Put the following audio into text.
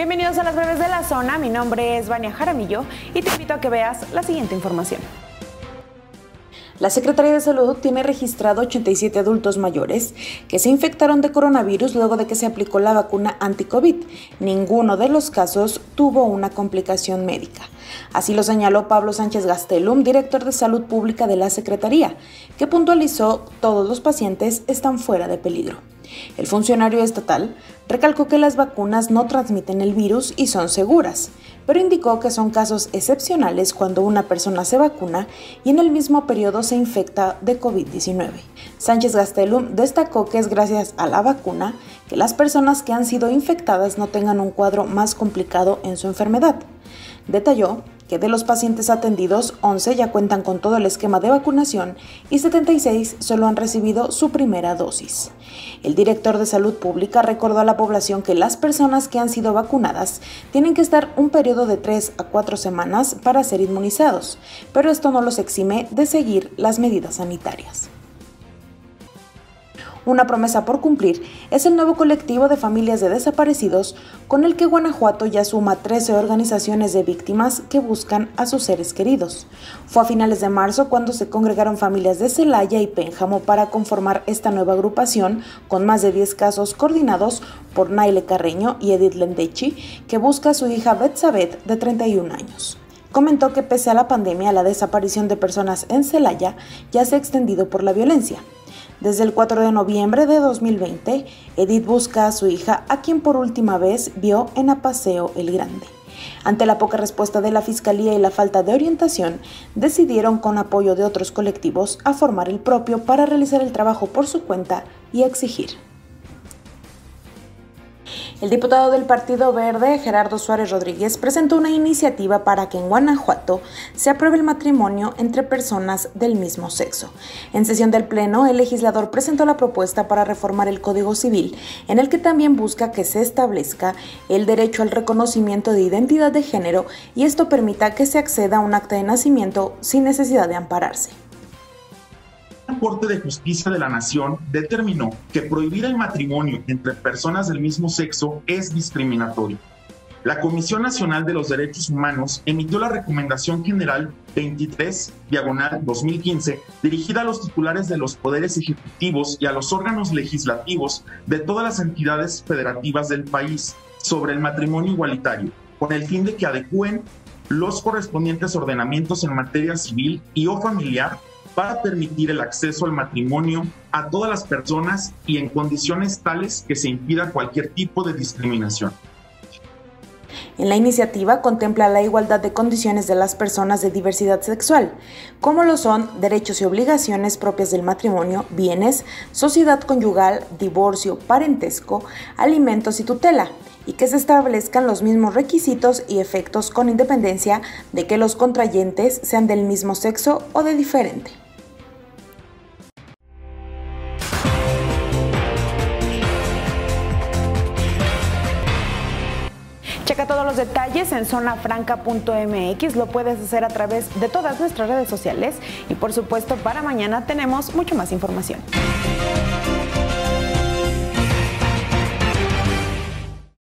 Bienvenidos a las breves de la zona, mi nombre es Vania Jaramillo y te invito a que veas la siguiente información. La Secretaría de Salud tiene registrado 87 adultos mayores que se infectaron de coronavirus luego de que se aplicó la vacuna anti-COVID. Ninguno de los casos tuvo una complicación médica. Así lo señaló Pablo Sánchez Gastelum, director de Salud Pública de la Secretaría, que puntualizó todos los pacientes están fuera de peligro. El funcionario estatal recalcó que las vacunas no transmiten el virus y son seguras, pero indicó que son casos excepcionales cuando una persona se vacuna y en el mismo periodo se infecta de COVID-19. Sánchez Gastelum destacó que es gracias a la vacuna que las personas que han sido infectadas no tengan un cuadro más complicado en su enfermedad. Detalló que de los pacientes atendidos, 11 ya cuentan con todo el esquema de vacunación y 76 solo han recibido su primera dosis. El director de Salud Pública recordó a la población que las personas que han sido vacunadas tienen que estar un periodo de 3 a 4 semanas para ser inmunizados, pero esto no los exime de seguir las medidas sanitarias. Una promesa por cumplir es el nuevo colectivo de familias de desaparecidos con el que Guanajuato ya suma 13 organizaciones de víctimas que buscan a sus seres queridos. Fue a finales de marzo cuando se congregaron familias de Celaya y Pénjamo para conformar esta nueva agrupación con más de 10 casos coordinados por Naile Carreño y Edith Lendechi, que busca a su hija Betsabeth de 31 años. Comentó que pese a la pandemia, la desaparición de personas en Celaya ya se ha extendido por la violencia. Desde el 4 de noviembre de 2020, Edith busca a su hija, a quien por última vez vio en Apaseo el Grande. Ante la poca respuesta de la Fiscalía y la falta de orientación, decidieron, con apoyo de otros colectivos, a formar el propio para realizar el trabajo por su cuenta y exigir. El diputado del Partido Verde, Gerardo Suárez Rodríguez, presentó una iniciativa para que en Guanajuato se apruebe el matrimonio entre personas del mismo sexo. En sesión del Pleno, el legislador presentó la propuesta para reformar el Código Civil, en el que también busca que se establezca el derecho al reconocimiento de identidad de género y esto permita que se acceda a un acta de nacimiento sin necesidad de ampararse. La Corte de Justicia de la Nación determinó que prohibir el matrimonio entre personas del mismo sexo es discriminatorio. La Comisión Nacional de los Derechos Humanos emitió la Recomendación General 23/2015 dirigida a los titulares de los poderes ejecutivos y a los órganos legislativos de todas las entidades federativas del país sobre el matrimonio igualitario, con el fin de que adecúen los correspondientes ordenamientos en materia civil y o familiar para permitir el acceso al matrimonio a todas las personas y en condiciones tales que se impida cualquier tipo de discriminación. En la iniciativa contempla la igualdad de condiciones de las personas de diversidad sexual, como lo son derechos y obligaciones propias del matrimonio, bienes, sociedad conyugal, divorcio, parentesco, alimentos y tutela, y que se establezcan los mismos requisitos y efectos con independencia de que los contrayentes sean del mismo sexo o de diferente. Checa todos los detalles en zonafranca.mx, lo puedes hacer a través de todas nuestras redes sociales y por supuesto para mañana tenemos mucho más información.